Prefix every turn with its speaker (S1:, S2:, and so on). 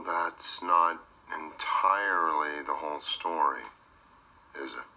S1: that's not entirely the whole story, is it?